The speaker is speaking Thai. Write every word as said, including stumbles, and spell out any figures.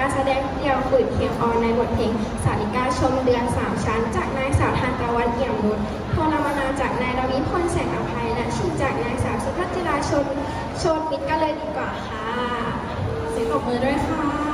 การแสดงเดี่ยวฝืนเพียงออนในบทเพลงสาริกาชมเดือนสามชั้นจากนางสาวทานตะวันเอี่ยมนุชโทรมานาจากนายดวิพลแสงอภัยและชิงจากนางสาวสุภัทรจิราชนโชติมิตรกันเลยดีกว่าค่ะเสียงปรบมือด้วยค่ะ